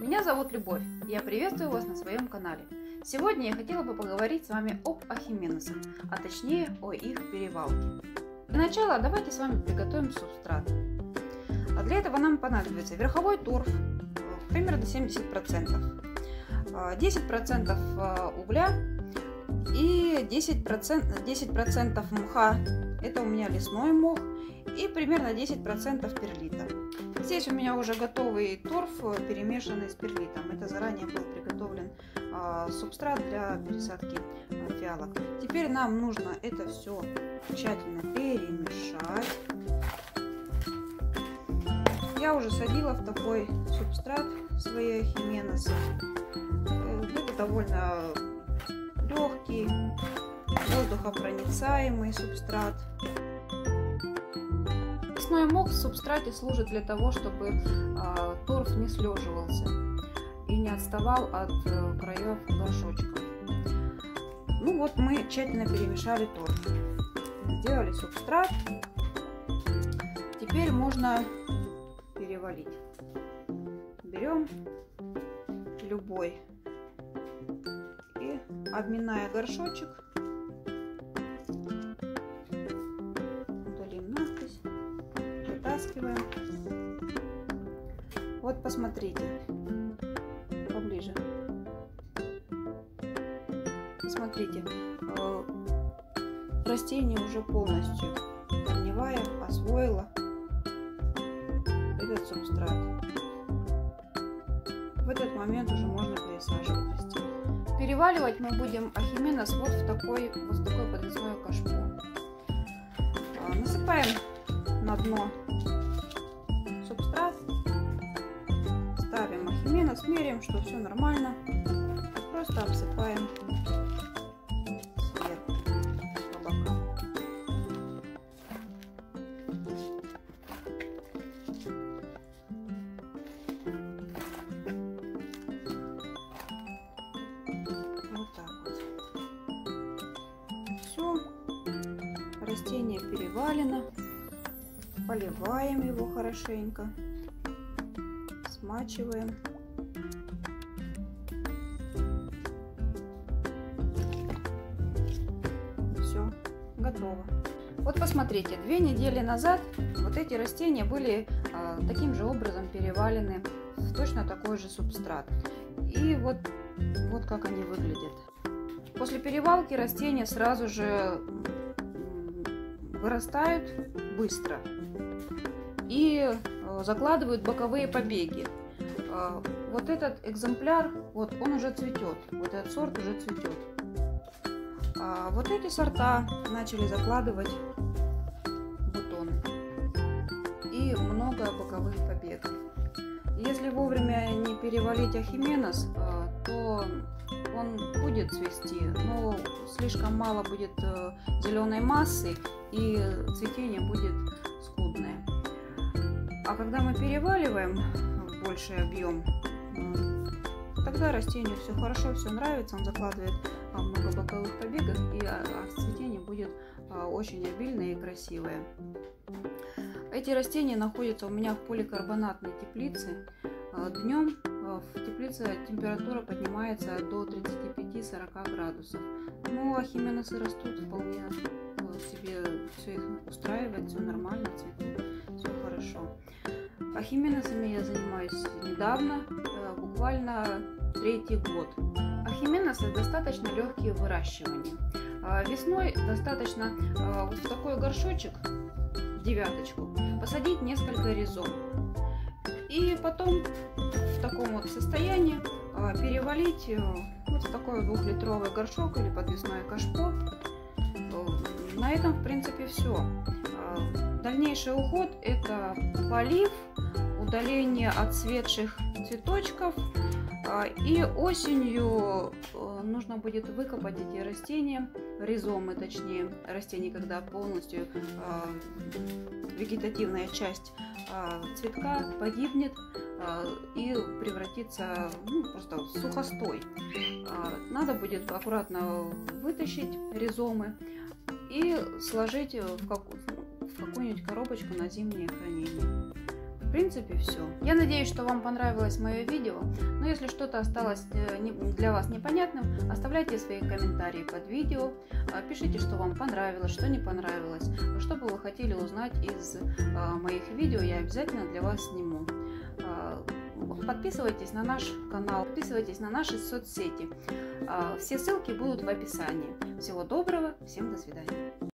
Меня зовут Любовь, и я приветствую вас на своем канале. Сегодня я хотела бы поговорить с вами об ахименосах, а точнее о их перевалке. Для начала давайте с вами приготовим субстрат. А для этого нам понадобится верховой торф, примерно 70%, 10% угля и 10% мха, это у меня лесной мох, и примерно 10% перлита. Здесь у меня уже готовый торф, перемешанный с перлитом. Это заранее был приготовлен субстрат для пересадки фиалок. Теперь нам нужно это все тщательно перемешать. Я уже садила в такой субстрат свои ахименосы. Это довольно легкий, воздухопроницаемый субстрат. Лесной мох в субстрате служит для того, чтобы торф не слеживался и не отставал от краев горшочка. Ну вот мы тщательно перемешали торф, сделали субстрат. Теперь можно перевалить. Берем любой и, обминая горшочек, удалим надпись, вытаскиваем. Вот посмотрите, поближе. Смотрите, растение уже полностью корневая освоило этот субстрат. В этот момент уже можно пересаживать растение. Переваливать мы будем ахименос вот в такой подвесное кашпо. Насыпаем на дно субстрат, ставим ахименос, меряем, что все нормально, просто обсыпаем сверху по бокам. Вот так вот. Все, растение перевалено. Поливаем его хорошенько, смачиваем. Все, готово. Вот посмотрите, 2 недели назад вот эти растения были таким же образом перевалены в точно такой же субстрат. И вот как они выглядят. После перевалки растения сразу же вырастают быстро и закладывают боковые побеги. Вот этот экземпляр, вот он уже цветет, вот этот сорт уже цветет. А вот эти сорта начали закладывать бутоны и много боковых побегов. Если вовремя не перевалить ахименос, то он будет цвести, но слишком мало будет зеленой массы и цветение будет скудное. А когда мы переваливаем в больший объем, тогда растению все хорошо, все нравится, он закладывает много боковых побегов, и цветение будет очень обильное и красивое. Эти растения находятся у меня в поликарбонатной теплице. Днем в теплице температура поднимается до 35-40 градусов. Но ахименосы растут вполне себе, все их устраивает, все нормально, цветут, все хорошо. Ахименосами я занимаюсь недавно, буквально 3-й год. Ахименосы достаточно легкие в выращивании. Весной достаточно вот в такой горшочек, девяточку, посадить несколько ризом. И потом в таком вот состоянии перевалить вот в такой 2-литровый горшок или подвесное кашпо. На этом, в принципе, все. Дальнейший уход – это полив, удаление отцветших цветочков. И осенью нужно будет выкопать эти растения, ризомы, точнее, растения, когда полностью вегетативная часть цветка погибнет и превратится просто в сухостой. Надо будет аккуратно вытащить ризомы и сложить в какую-нибудь коробочку на зимнее хранение. в принципе, все. Я надеюсь, что вам понравилось мое видео. Но если что-то осталось для вас непонятным, оставляйте свои комментарии под видео. Пишите, что вам понравилось, что не понравилось. Что бы вы хотели узнать из моих видео, я обязательно для вас сниму. Подписывайтесь на наш канал, подписывайтесь на наши соцсети. Все ссылки будут в описании. Всего доброго, всем до свидания.